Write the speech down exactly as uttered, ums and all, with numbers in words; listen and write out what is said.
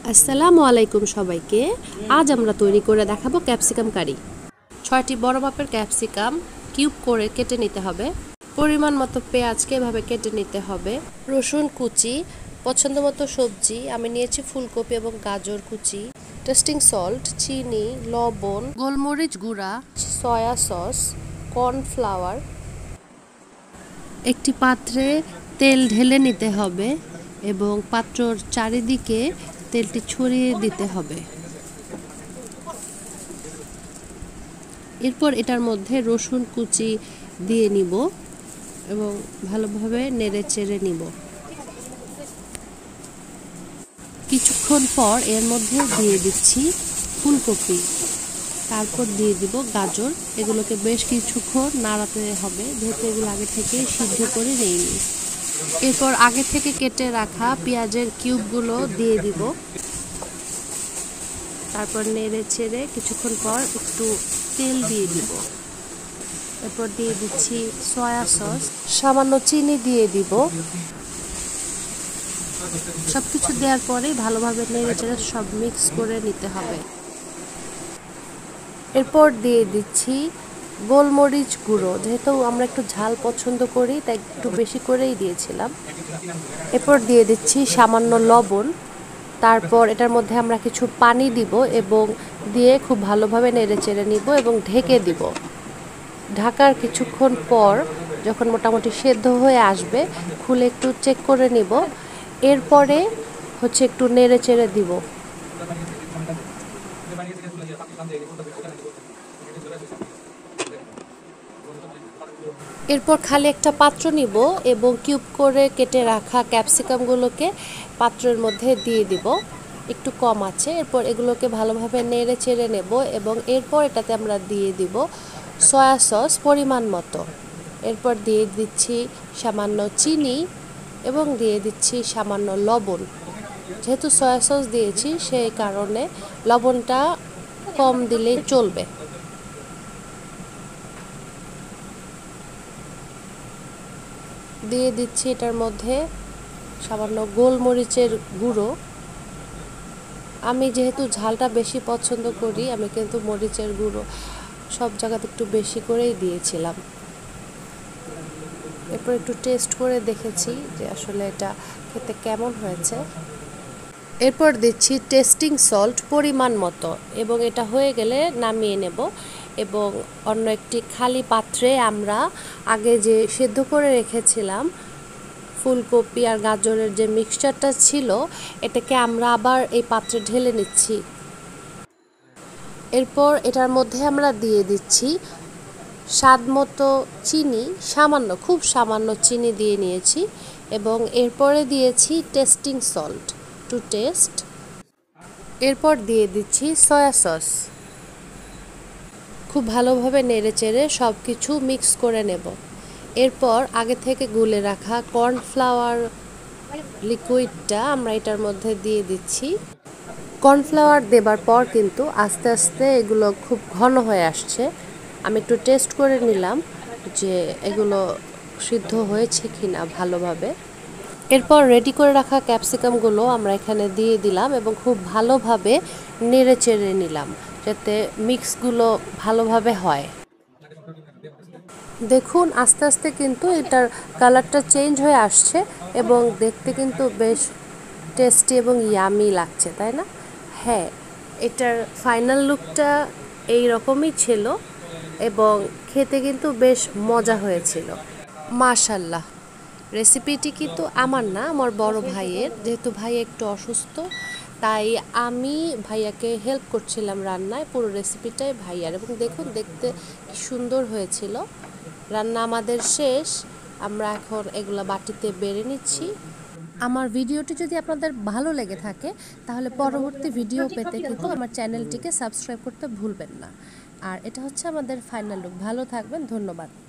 আসসালামু আলাইকুম সবাইকে। আজ আমরা তৈরি করে দেখাবো ক্যাপসিকাম কারি। ছয়টি বড় মাপের ক্যাপসিকাম কিউব করে কেটে নিতে হবে। পরিমাণ মতো পেঁয়াজকে এভাবে কেটে নিতে হবে। রসুন কুচি, পছন্দ মতো সবজি আমি নিয়েছি ফুলকপি এবং গাজর কুচি, টেস্টিং সল্ট, চিনি, লবণ, গোলমরিচ গুঁড়া, সয়া সস, কর্নফ্লাওয়ার। একটি পাত্রে তেল ঢেলে নিতে হবে এবং পাত্রর চারিদিকে তেলটি ছড়িয়ে দিতে হবে। এরপর এটার মধ্যে রসুন কুচি দিয়ে নিব এবং ভালোভাবে নেড়ে চেড়ে নিব। কিছুক্ষণ পর এর মধ্যে দিয়ে দিচ্ছি ফুলকপি, তারপর দিয়ে দিব গাজর। এগুলোকে বেশ কিছুক্ষণ নাড়াতে হবে, যেহেতু এগুলো আগে থেকে সিদ্ধ করে নিইনি। এরপর আগে থেকে কেটে রাখা পেঁয়াজের কিউবগুলো দিয়ে দিব। তারপর নেড়ে ছেড়ে কিছুক্ষণ পর একটু তেল দিয়ে দিব। এরপর দিয়ে দিচ্ছি সয়া সস, সামান্য চিনি দিয়ে দিব। সব কিছু দেওয়ার পরে ভালোভাবে নেড়ে চেড়ে সব মিক্স করে নিতে হবে। এরপর দিয়ে দিচ্ছি গোলমরিচ গুঁড়ো, যেহেতু আমরা একটু ঝাল পছন্দ করি তাই একটু বেশি করেই দিয়েছিলাম। এরপর দিয়ে দিচ্ছি সামান্য লবণ। তারপর এটার মধ্যে আমরা কিছু পানি দিব এবং দিয়ে খুব ভালোভাবে নেড়ে চেড়ে নিব এবং ঢেকে দিব। ঢাকার কিছুক্ষণ পর যখন মোটামুটি সেদ্ধ হয়ে আসবে খুলে একটু চেক করে নিব। এরপরে হচ্ছে একটু নেড়ে চেড়ে দিব। এরপর খালি একটা পাত্র নিব এবং কিউব করে কেটে রাখা ক্যাপসিকামগুলোকে পাত্রের মধ্যে দিয়ে দিব একটু কম আছে। এরপর এগুলোকে ভালোভাবে নেড়ে চেড়ে নেব এবং এরপর এটাতে আমরা দিয়ে দিব সয়া সস পরিমাণ মতো। এরপর দিয়ে দিচ্ছি সামান্য চিনি এবং দিয়ে দিচ্ছি সামান্য লবণ। যেহেতু সয়া সস দিয়েছি সেই কারণে লবণটা কম দিলেই চলবে। দিয়ে দিচ্ছি এটার মধ্যে সামান্য গোলমরিচের গুঁড়ো। আমি যেহেতু ঝালটা বেশি পছন্দ করি আমি কিন্তু মরিচের গুঁড়ো সব জায়গাতে একটু বেশি করেই দিয়েছিলাম। এরপর একটু টেস্ট করে দেখেছি যে আসলে এটা খেতে কেমন হয়েছে। এরপর দিচ্ছি টেস্টিং সল্ট পরিমাণ মতো এবং এটা হয়ে গেলে নামিয়ে নেব এবং অন্য একটি খালি পাত্রে আমরা আগে যে সেদ্ধ করে রেখেছিলাম ফুলকপি আর গাজরের যে মিক্সচারটা ছিল এটাকে আমরা আবার এই পাত্রে ঢেলে নিচ্ছি। এরপর এটার মধ্যে আমরা দিয়ে দিচ্ছি স্বাদ মতো চিনি, সামান্য খুব সামান্য চিনি দিয়ে নিয়েছি এবং এরপরে দিয়েছি টেস্টিং সল্ট টু টেস্ট। এরপর দিয়ে দিচ্ছি সয়া সস। খুব ভালোভাবে নেড়ে চেড়ে সব কিছু মিক্স করে নেব। এরপর আগে থেকে গুলে রাখা কর্নফ্লাওয়ার লিকুইডটা আমরা এটার মধ্যে দিয়ে দিচ্ছি। কর্নফ্লাওয়ার দেবার পর কিন্তু আস্তে আস্তে এগুলো খুব ঘন হয়ে আসছে। আমি একটু টেস্ট করে নিলাম যে এগুলো সিদ্ধ হয়েছে কিনা ভালোভাবে। এরপর রেডি করে রাখা ক্যাপসিকামগুলো আমরা এখানে দিয়ে দিলাম এবং খুব ভালোভাবে নেড়ে চেড়ে নিলাম যাতে মিক্সগুলো ভালোভাবে হয়। দেখুন আস্তে আস্তে কিন্তু এটার কালারটা চেঞ্জ হয়ে আসছে এবং দেখতে কিন্তু বেশ টেস্টি এবং ইয়ামি লাগছে, তাই না? হ্যাঁ, এটার ফাইনাল লুকটা এই রকমই ছিল এবং খেতে কিন্তু বেশ মজা হয়েছিল। মাশাআল্লাহ। রেসিপিটি কিন্তু আমার না, আমার বড় ভাইয়ের। যেহেতু ভাই একটু অসুস্থ তাই আমি ভাইয়াকে হেল্প করছিলাম রান্নায়। পুরো রেসিপিটাই ভাইয়ার এবং দেখুন দেখতে কি সুন্দর হয়েছিল। রান্না আমাদের শেষ, আমরা এখন এগুলো বাটিতে বেড়ে নিচ্ছি। আমার ভিডিওটি যদি আপনাদের ভালো লেগে থাকে তাহলে পরবর্তী ভিডিও পেতে কিন্তু আমার চ্যানেলটিকে সাবস্ক্রাইব করতে ভুলবেন না। আর এটা হচ্ছে আমাদের ফাইনাল লুক। ভালো থাকবেন, ধন্যবাদ।